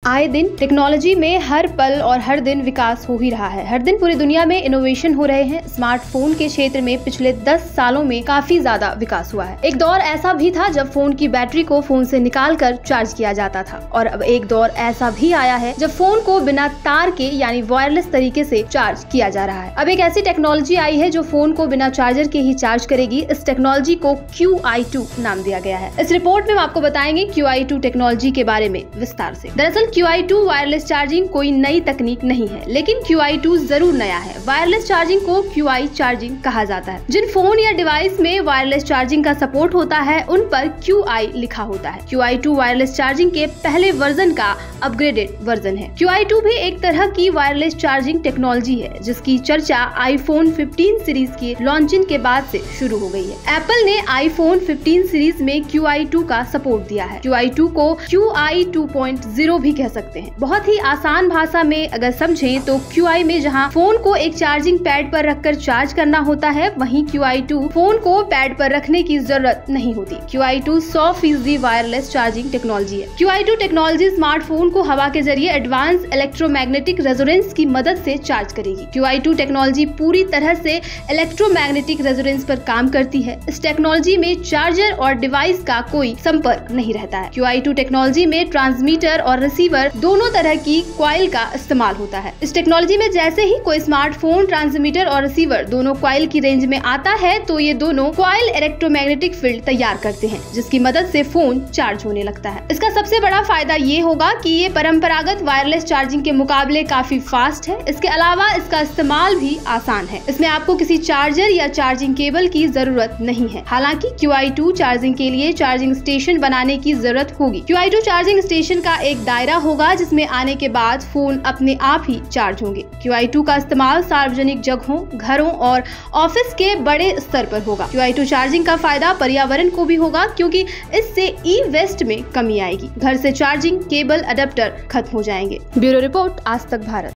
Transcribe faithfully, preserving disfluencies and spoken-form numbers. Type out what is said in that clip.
आए दिन टेक्नोलॉजी में हर पल और हर दिन विकास हो ही रहा है। हर दिन पूरी दुनिया में इनोवेशन हो रहे हैं। स्मार्टफोन के क्षेत्र में पिछले दस सालों में काफी ज्यादा विकास हुआ है। एक दौर ऐसा भी था जब फोन की बैटरी को फोन से निकालकर चार्ज किया जाता था, और अब एक दौर ऐसा भी आया है जब फोन को बिना तार के यानी वायरलेस तरीके से चार्ज किया जा रहा है। अब एक ऐसी टेक्नोलॉजी आई है जो फोन को बिना चार्जर के ही चार्ज करेगी। इस टेक्नोलॉजी को क्यू आई टू नाम दिया गया है। इस रिपोर्ट में हम आपको बताएंगे क्यू आई टू टेक्नोलॉजी के बारे में विस्तार से। दरअसल Q I two wireless charging कोई नई तकनीक नहीं है, लेकिन क्यू आई टू जरूर नया है। वायरलेस चार्जिंग को क्यू आई चार्जिंग कहा जाता है। जिन फोन या डिवाइस में वायरलेस चार्जिंग का सपोर्ट होता है उन पर क्यू आई लिखा होता है। Q I two wireless charging के पहले वर्जन का अपग्रेडेड वर्जन है। क्यू आई टू भी एक तरह की वायरलेस चार्जिंग टेक्नोलॉजी है जिसकी चर्चा आईफोन फिफ्टीन सीरीज की लॉन्चिंग के बाद से शुरू हो गई है। एप्पल ने आईफोन फिफ्टीन सीरीज में क्यू आई टू का सपोर्ट दिया है। क्यू आई टू को Q I two point zero भी कह सकते हैं। बहुत ही आसान भाषा में अगर समझें तो क्यू आई में जहां फोन को एक चार्जिंग पैड पर रखकर चार्ज करना होता है, वहीं क्यू आई टू फोन को पैड पर रखने की जरूरत नहीं होती। क्यू आई टू सौ फीसदी वायरलेस चार्जिंग टेक्नोलॉजी है। Q I two technology smartphone को हवा के जरिए एडवांस इलेक्ट्रोमैग्नेटिक रेजोनेंस की मदद से चार्ज करेगी। क्यू आई टू टेक्नोलॉजी पूरी तरह से इलेक्ट्रोमैग्नेटिक रेजोनेंस पर काम करती है। इस टेक्नोलॉजी में चार्जर और डिवाइस का कोई संपर्क नहीं रहता है। क्यू आई टू टेक्नोलॉजी में ट्रांसमीटर और रिसीवर दोनों तरह की कॉइल का इस्तेमाल होता है। इस टेक्नोलॉजी में जैसे ही कोई स्मार्टफोन ट्रांसमीटर और रिसीवर दोनों कॉइल की रेंज में आता है तो ये दोनों कॉइल इलेक्ट्रोमैग्नेटिक फील्ड तैयार करते हैं, जिसकी मदद से फोन चार्ज होने लगता है। इसका सबसे बड़ा फायदा ये होगा कि ये परंपरागत वायरलेस चार्जिंग के मुकाबले काफी फास्ट है। इसके अलावा इसका इस्तेमाल भी आसान है। इसमें आपको किसी चार्जर या चार्जिंग केबल की जरूरत नहीं है। हालांकि क्यू आई टू चार्जिंग के लिए चार्जिंग स्टेशन बनाने की जरूरत होगी। Q I two charging station का एक दायरा होगा जिसमें आने के बाद फोन अपने आप ही चार्ज होंगे। क्यू आई टू का इस्तेमाल सार्वजनिक जगहों, घरों और ऑफिस के बड़े स्तर पर होगा। क्यू आई टू चार्जिंग का फायदा पर्यावरण को भी होगा क्योंकि इससे ई वेस्ट में कमी आएगी। घर से चार्जिंग केबल अडेप्टर खत्म हो जाएंगे। ब्यूरो रिपोर्ट, आज तक भारत।